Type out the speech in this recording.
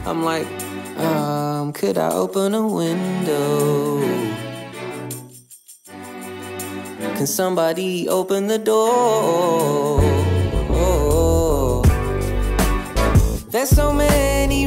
I'm like, could I open a window? Can somebody open the door? There's so many